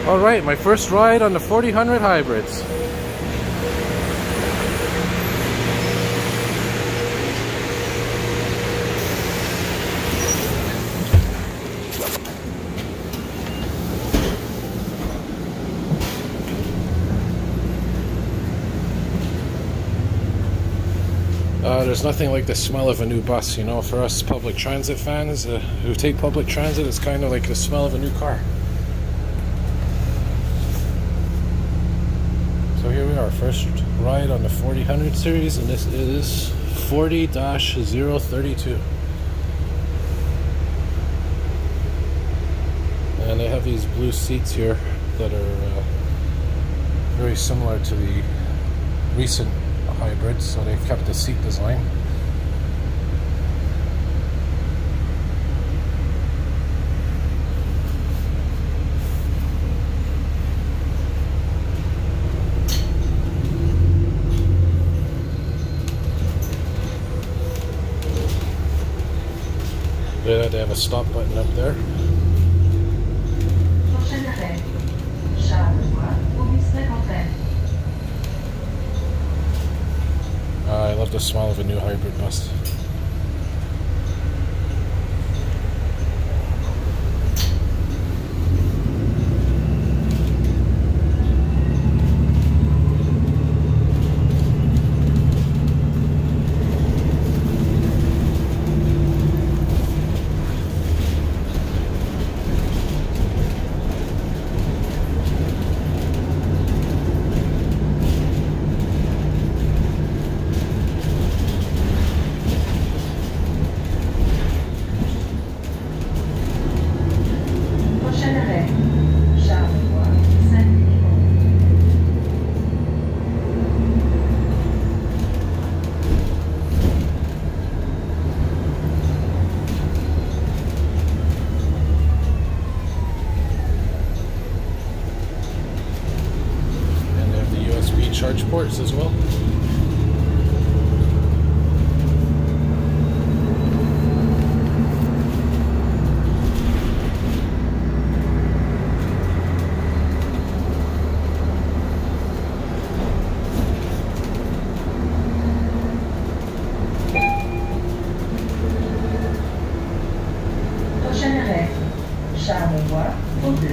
Alright, my first ride on the 4000 hybrids. There's nothing like the smell of a new bus, you know. For us public transit fans who take public transit, it's kind of like the smell of a new car. So here we are, first ride on the 4000 series, and this is 40-032. And they have these blue seats here that are very similar to the recent hybrids, so they've kept the seat design. Yeah, they have a stop button up there. I love the smell of a new hybrid bus. Charge ports as well. Prochain arrêt, Charles-Groulx, au 2.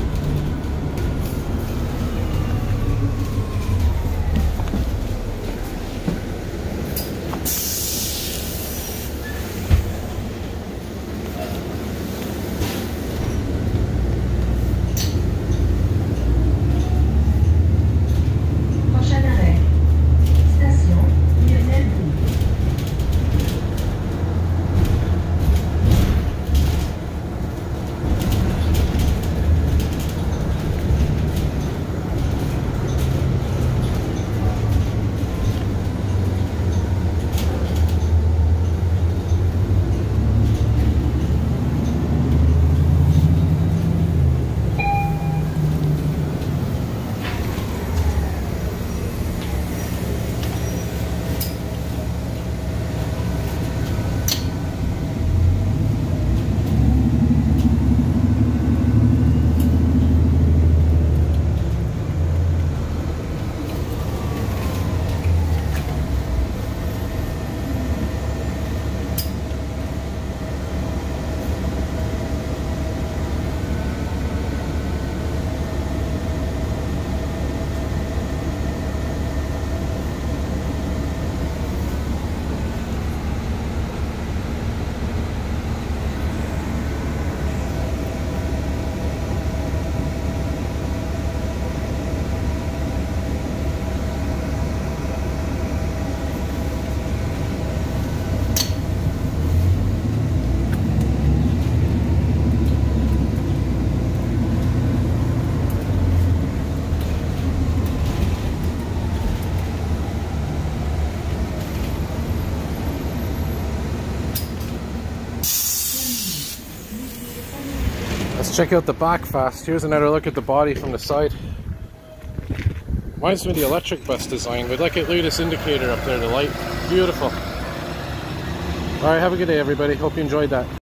Let's check out the back fast. Here's another look at the body from the side. Reminds me of the electric bus design, but look at this indicator up there, the light. Beautiful. Alright, have a good day everybody. Hope you enjoyed that.